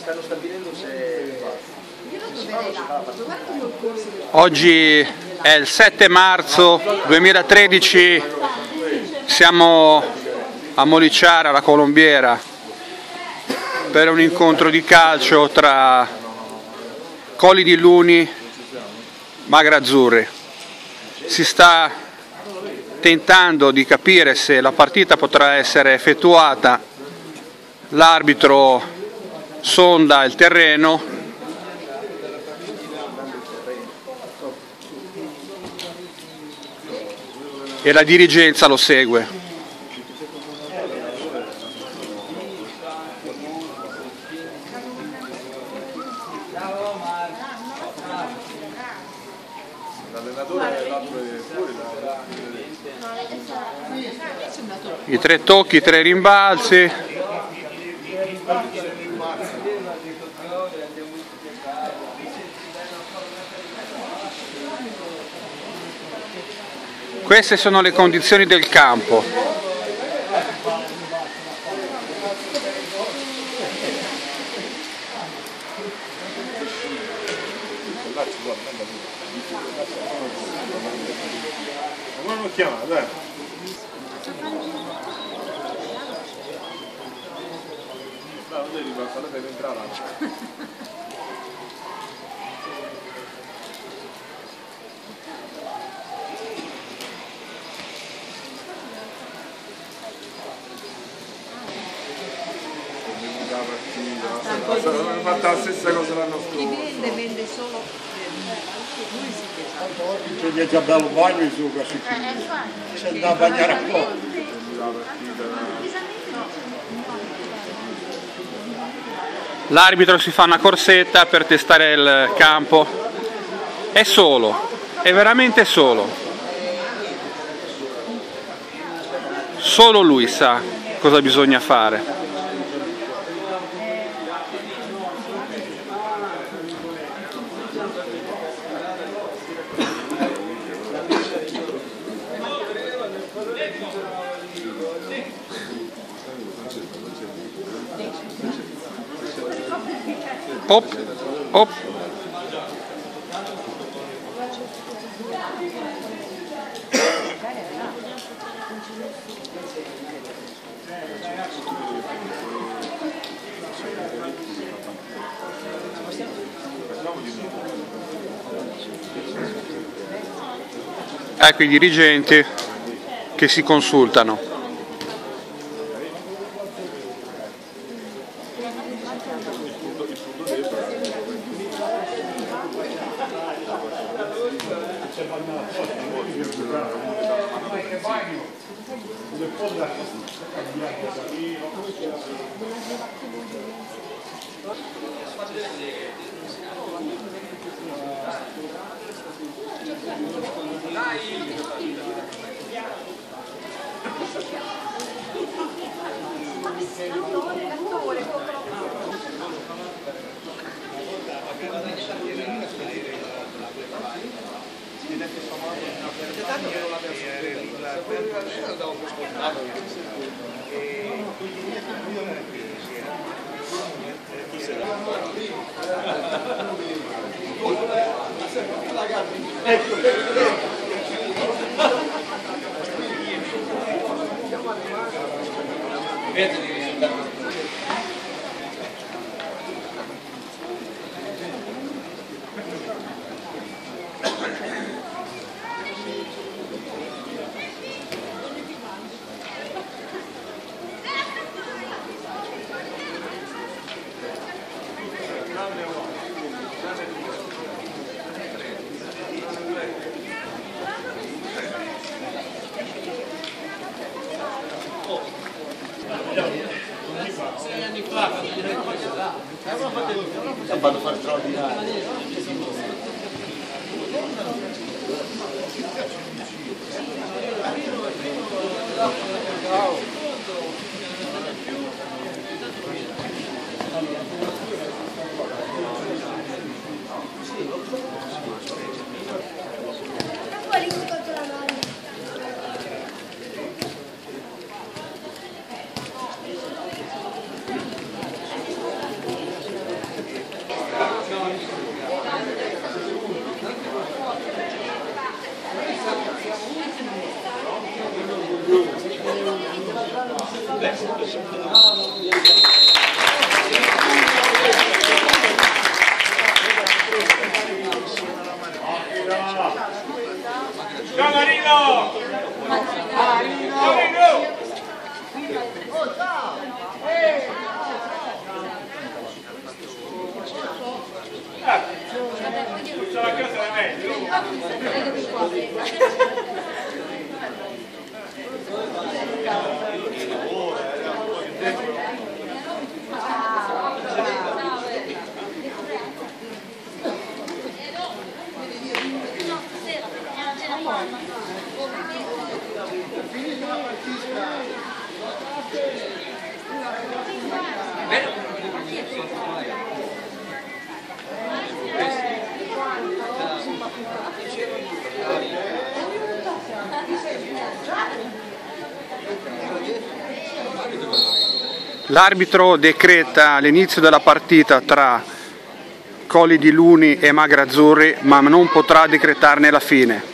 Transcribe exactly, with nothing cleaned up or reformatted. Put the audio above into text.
stanno stabilendo se... Oggi è il sette marzo duemilatredici, siamo a Moliciara, alla Colombiera, per un incontro di calcio tra Colli di Luni, Magrazzurri. Si sta tentando di capire se la partita potrà essere effettuata, l'arbitro sonda il terreno e la dirigenza lo segue. I tre tocchi, i tre rimbalzi. Queste sono le condizioni del campo. Hanno fatto la stessa cosa l'anno scorso. Chi vende vende solo lui si chiede. C'è già bello bagno su questi c'è da bagnare a po'. L'arbitro si fa una corsetta per testare il campo. È solo, è veramente solo. Solo lui sa cosa bisogna fare. Op, op. Ecco i dirigenti che si consultano. Sei anni fa, vado a fare straordinario. Ciao Marino! Marino! C'è la casa da me! L'arbitro decreta l'inizio della partita tra Colli di Luni e Magra Azzurri, ma non potrà decretarne la fine.